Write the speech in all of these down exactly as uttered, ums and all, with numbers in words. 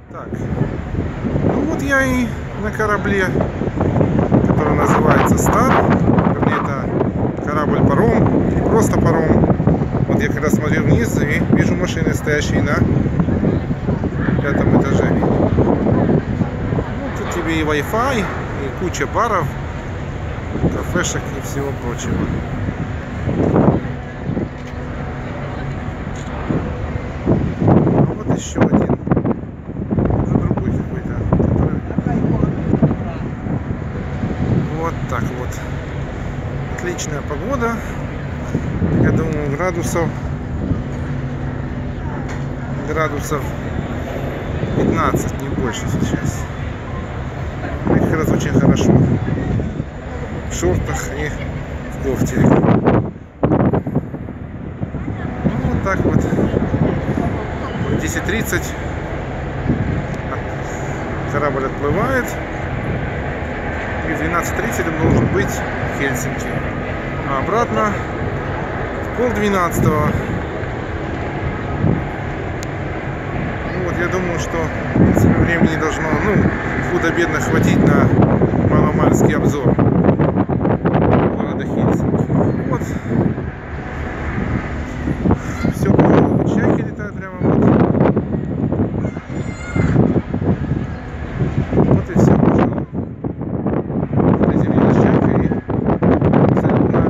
Так, ну вот я и на корабле, который называется Стар. Вернее, это корабль-паром, не просто паром. Вот я когда смотрю вниз и вижу машины, стоящие на пятом этаже. Вот тут тебе и Wi-Fi, и куча баров, кафешек и всего прочего. А вот еще один. Уже другой какой-то. Который... Вот так вот. Отличная погода. Я думаю, градусов градусов пятнадцать, не больше сейчас. И как раз очень хорошо в шортах и в кофте. Ну, вот так вот. В десять тридцать корабль отплывает. И в двенадцать тридцать он должен быть в Хельсинки. А обратно в полдвенадцатого. Ну вот я думаю, что в принципе времени должно, ну, худо-бедно хватить на маломальский обзор города Хельсинки. Вот. Все по чайки летают прямо вот. Вот и все, пожалуй. Приземлилась чайка и абсолютно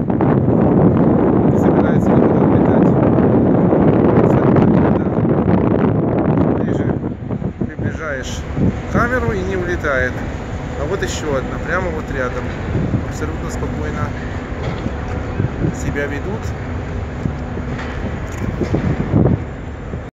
не собирается никуда улетать. Абсолютно никуда. Ближе приближаешь камеру и не улетает. А вот еще одна, прямо вот рядом. Абсолютно спокойно себя ведут.